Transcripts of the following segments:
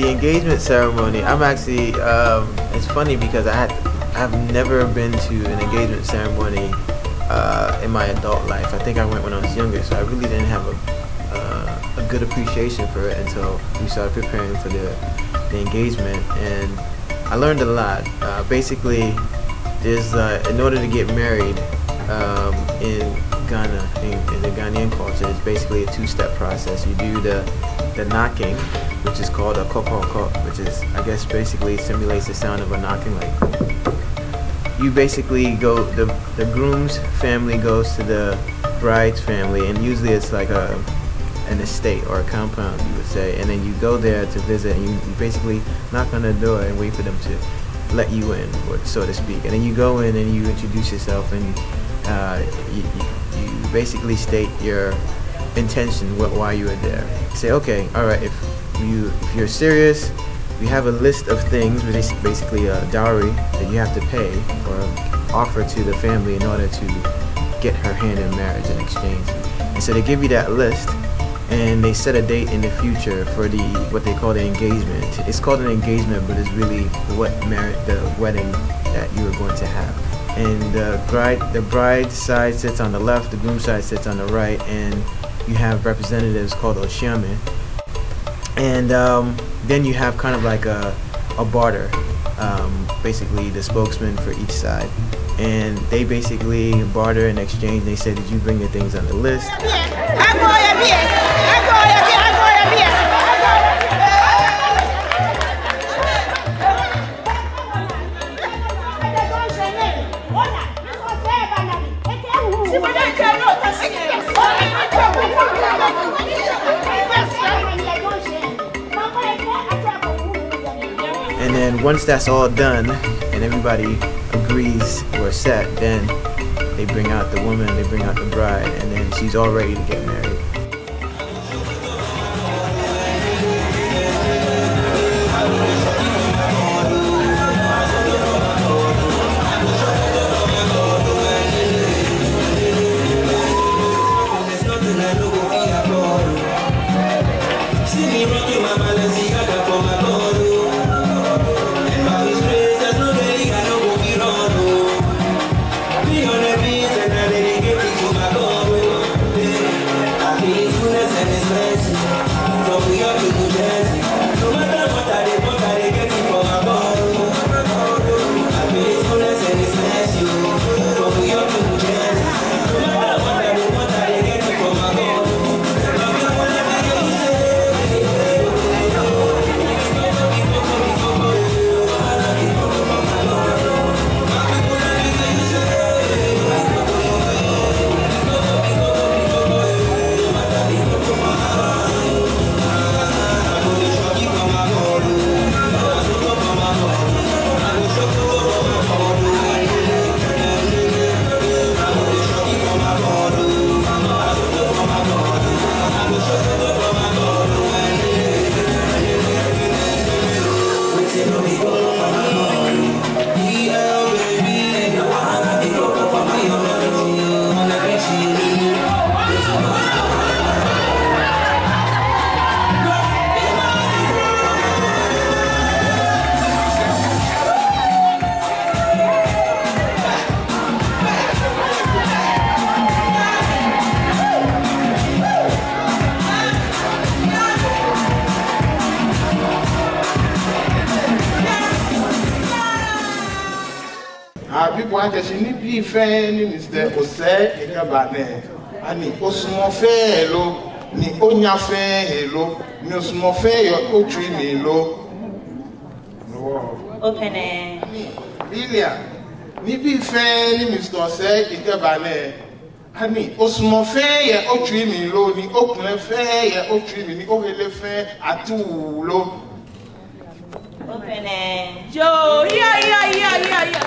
engagement ceremony, I'm actually, it's funny because I've never been to an engagement ceremony in my adult life. I think I went when I was younger, so I really didn't have a good appreciation for it until we started preparing for the engagement, and I learned a lot. Basically, there's in order to get married in Ghana, in the Ghanaian culture, it's basically a two-step process. You do the knocking, which is called a kokoko, which is, I guess, basically simulates the sound of a knocking. Like, you basically go, the groom's family goes to the bride's family, and usually it's like an estate or a compound, you would say, and then you go there to visit, and you basically knock on the door and wait for them to let you in, so to speak. And then you go in and you introduce yourself, and you basically state your intention, why you are there. Say, okay, all right, if you're serious, we have a list of things, basically a dowry that you have to pay or offer to the family in order to get her hand in marriage in exchange. And so they give you that list, and they set a date in the future for what they call the engagement. It's called an engagement, but it's really the wedding that you are going to have. And the bride side sits on the left, the groom side sits on the right, and you have representatives called Oshiame. And then you have kind of like a barter, basically the spokesman for each side. And they basically barter in exchange. They say, did you bring your things on the list? And then once that's all done and everybody agrees we're set, then they bring out the woman, they bring out the bride, and then she's all ready to get married. People want to see me fan, Mr. Ose, Ekabane, and the Osmo Fellow, ni Onya Fellow, no small fair, or tree low. Open it. Lilia, ni be fan, Mr. Ose, Ekabane, and the Osmo fair, or tree low, ni open fair, or tree, ni Oelephant, at too low. Open it. Joe, yeah.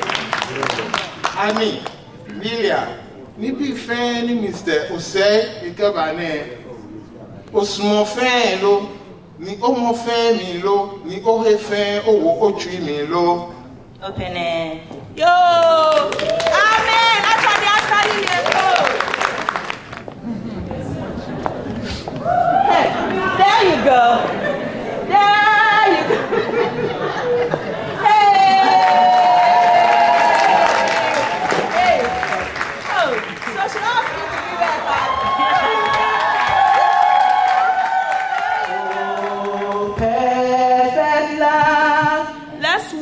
Ani, Lilia, ni be fan, Mr. Ose, Ekabane, Osmo Fellow, ni Omo Femilo, ni Orefen, or tree me low. Open it. Yo! Amen! Hey, there you go. Yeah!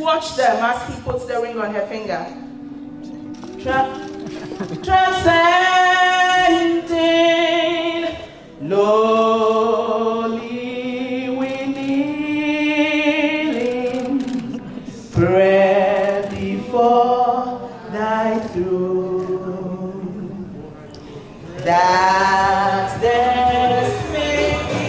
watch them as he puts the ring on her finger. Transcending, lowly we kneeling, pray before thy throne, that there may be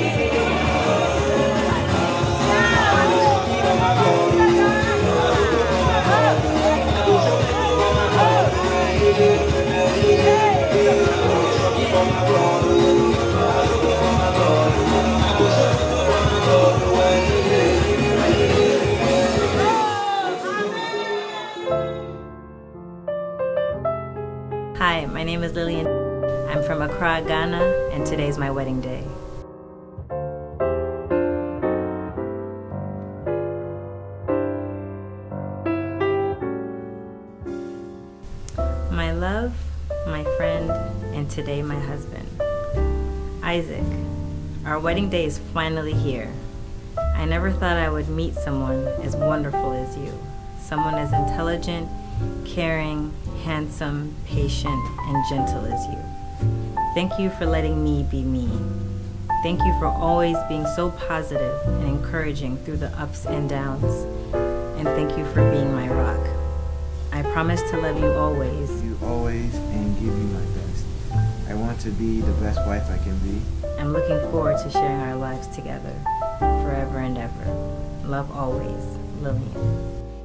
Hi, my name is Lillian. I'm from Accra, Ghana, and today's my wedding day. My love, my friend, and today my husband. Isaac, our wedding day is finally here. I never thought I would meet someone as wonderful as you. Someone as intelligent, caring, handsome, patient, and gentle as you. Thank you for letting me be me. Thank you for always being so positive and encouraging through the ups and downs. And thank you for being my rock. I promise to love you always. You always and give you my best. I want to be the best wife I can be. I'm looking forward to sharing our lives together, forever and ever. Love always, Lillian.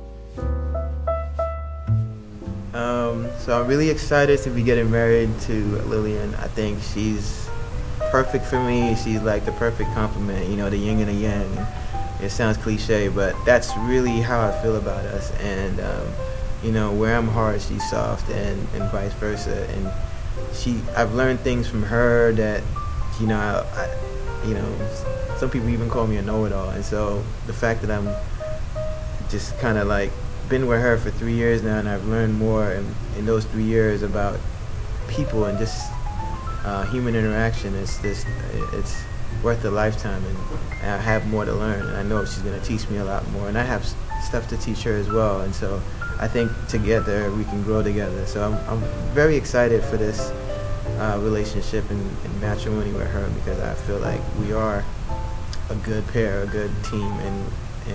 So I'm really excited to be getting married to Lillian. I think she's perfect for me. She's like the perfect complement, you know, the yin and the yang. It sounds cliche, but that's really how I feel about us. And you know, where I'm hard, she's soft, and vice versa. And I've learned things from her that, you know, you know, some people even call me a know-it-all. And so the fact that I'm just kind of like been with her for 3 years now, and I've learned more in those 3 years about people and just human interaction. It's worth a lifetime, and I have more to learn, and I know she's going to teach me a lot more, and I have stuff to teach her as well. And so I think together we can grow together. So I'm very excited for this relationship and matrimony with her, because I feel like we are a good pair, a good team, and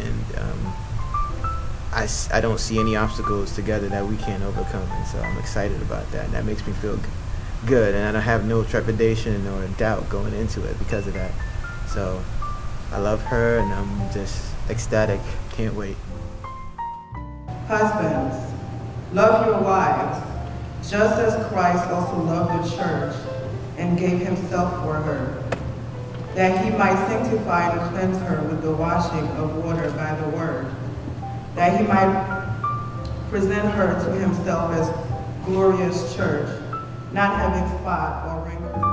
I don't see any obstacles together that we can't overcome, and so I'm excited about that, and that makes me feel good, and I have no trepidation or doubt going into it because of that. So I love her, and I'm just ecstatic. Can't wait. Husbands, love your wives, just as Christ also loved the church and gave himself for her, that he might sanctify and cleanse her with the washing of water by the word, that he might present her to himself as glorious church, not having spot or wrinkle